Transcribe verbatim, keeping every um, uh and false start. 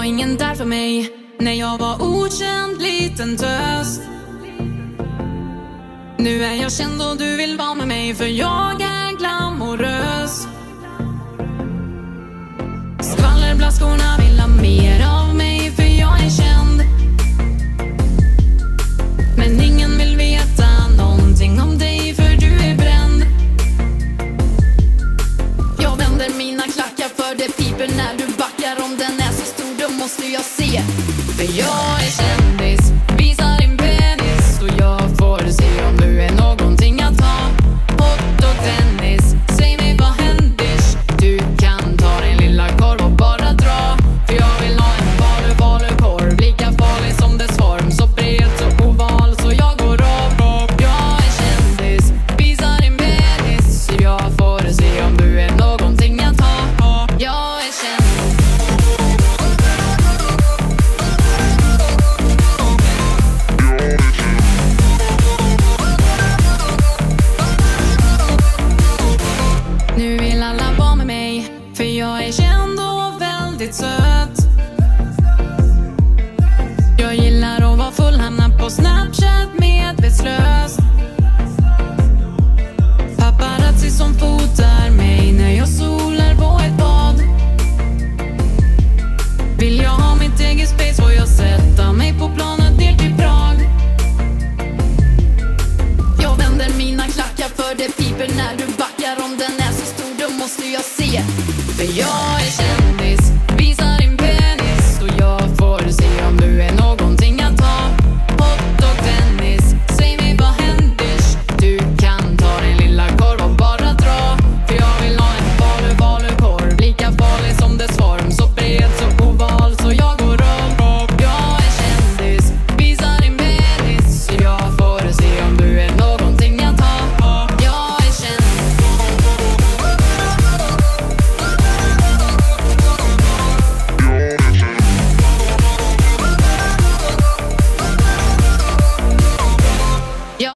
var ingen där för mig när jag var okänd liten tös. Nu är jag känd och du vill vara med mig, för jag är glamorös. Skvallerblaskorna vill ha mer av